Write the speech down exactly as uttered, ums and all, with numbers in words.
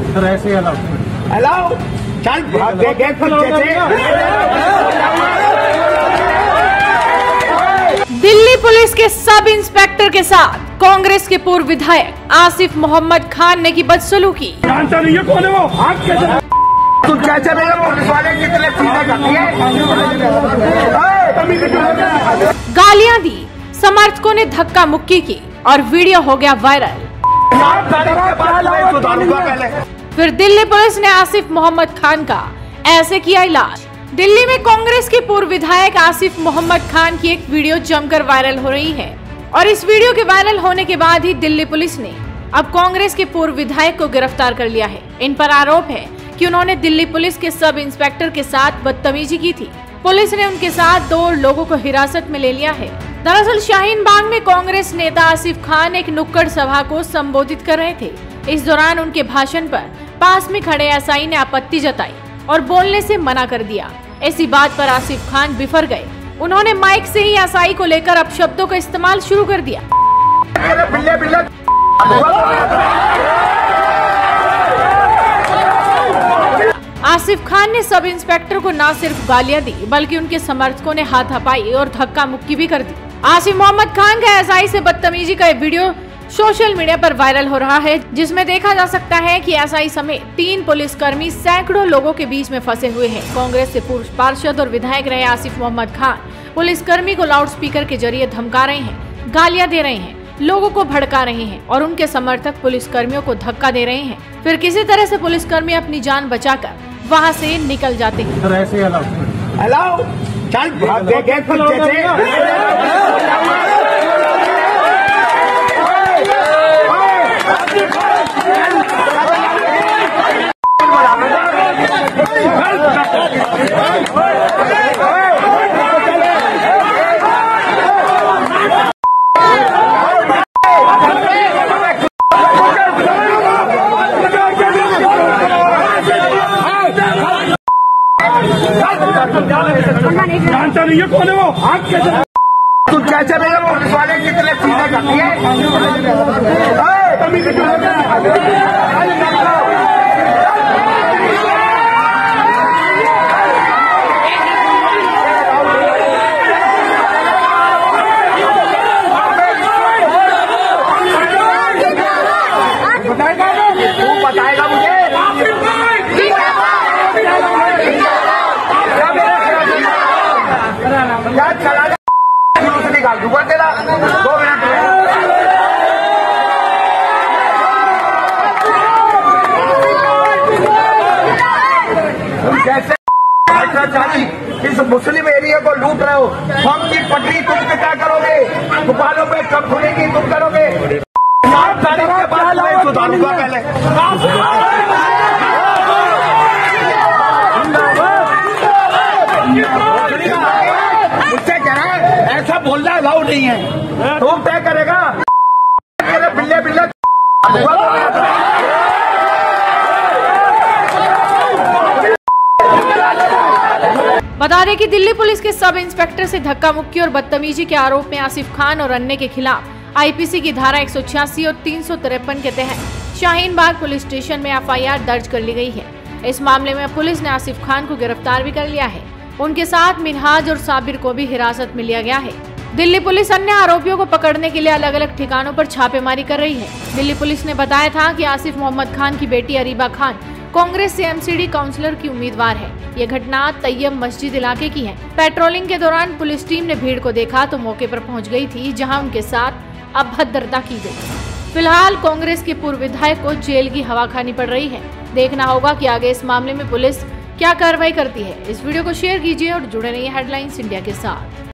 Sir ऐसे allow allow चल गेट दिल्ली पुलिस के सब इंस्पेक्टर के साथ कांग्रेस के पूर्व विधायक आसिफ मोहम्मद खान ने की बदसलूकी। जानता नहीं है कौन है वो, हाथ कैसे तुम कैसे भैया पुलिस वाले कितने सीधे करती है। गालियां दी, समर्थकों ने धक्का मुक्की की और वीडियो हो गया वायरल। फिर दिल्ली पुलिस ने आसिफ मोहम्मद खान का ऐसे किया इलाज। दिल्ली में कांग्रेस के पूर्व विधायक आसिफ मोहम्मद खान की एक वीडियो जमकर वायरल हो रही है और इस वीडियो के वायरल होने के बाद ही दिल्ली पुलिस ने अब कांग्रेस के पूर्व विधायक को गिरफ्तार कर लिया है। इन पर आरोप है कि उन्होंने दिल्ली पुलिस के सब इंस्पेक्टर के साथ बदतमीजी की थी। पुलिस ने उनके साथ दो लोगों को हिरासत में ले लिया है। दरअसल शाहीन बाग में कांग्रेस नेता आसिफ खान एक नुक्कड़ सभा को संबोधित कर रहे थे। इस दौरान उनके भाषण पर पास में खड़े एसआई ने आपत्ति जताई और बोलने से मना कर दिया। ऐसी बात पर आसिफ खान बिफर गए। उन्होंने माइक से ही एसआई को लेकर अपशब्दों का इस्तेमाल शुरू कर दिया। बिल्ले बिल्ले आसिफ खान ने सब इंस्पेक्टर को न सिर्फ गालियां दी बल्कि उनके समर्थकों ने हाथापाई और धक्का मुक्की भी कर दी। आसिफ मोहम्मद खान का एसआई से बदतमीजी का वीडियो सोशल मीडिया पर वायरल हो रहा है, जिसमें देखा जा सकता है कि एसआई समेत तीन पुलिसकर्मी सैकड़ों लोगों के बीच में फंसे हुए हैं। कांग्रेस से पूर्व पार्षद और विधायक रहे आसिफ मोहम्मद खान पुलिसकर्मी को लाउडस्पीकर के जरिए धमका रहे हैं, गालियां दे रहे हैं, लोगों को भड़का रहे हैं और उनके समर्थक पुलिसकर्मियों को धक्का दे रहे हैं। फिर किसी तरह से पुलिसकर्मी अपनी जान बचाकर वहां से निकल जाते हैं। सर ऐसे अलाउ अलाउ चल गेट जानता नहीं है कौन है वो, हाथ कैसे तुम कैसे भैया पुलिस वाले कितने सीधे करती है। तू बताएगा मुझे चला निकाल दूंगा तेरा दो मिनट जैसे चाची इस मुस्लिम एरिया को लूट रहे हो, हम की पटरी तुम क्या करोगे, दुकानों पे कब खुलेगी तुम करोगे। के बाद सुधारूंगा पहले। मुझसे कह रहा है ऐसा बोलना अलाउ नहीं है, तुम तय करेगा। बिल्ले बिल्ले बता दें कि दिल्ली पुलिस के सब इंस्पेक्टर से धक्का मुक्की और बदतमीजी के आरोप में आसिफ खान और अन्य के खिलाफ आईपीसी की धारा एक सौ छियासी और तीन सौ तिरपन के तहत शाहीन बाग पुलिस स्टेशन में एफआईआर दर्ज कर ली गई है। इस मामले में पुलिस ने आसिफ खान को गिरफ्तार भी कर लिया है। उनके साथ मिनहाज और साबिर को भी हिरासत में लिया गया है। दिल्ली पुलिस अन्य आरोपियों को पकड़ने के लिए अलग अलग ठिकानों पर छापेमारी कर रही है। दिल्ली पुलिस ने बताया था कि आसिफ मोहम्मद खान की बेटी अरीबा खान कांग्रेस से एमसीडी काउंसलर की उम्मीदवार है। ये घटना तैयब मस्जिद इलाके की है। पेट्रोलिंग के दौरान पुलिस टीम ने भीड़ को देखा तो मौके पर पहुंच गई थी, जहां उनके साथ अभद्रता की गई। फिलहाल कांग्रेस के पूर्व विधायक को जेल की हवा खानी पड़ रही है। देखना होगा कि आगे इस मामले में पुलिस क्या कार्रवाई करती है। इस वीडियो को शेयर कीजिए और जुड़े रहिए हेडलाइंस इंडिया के साथ।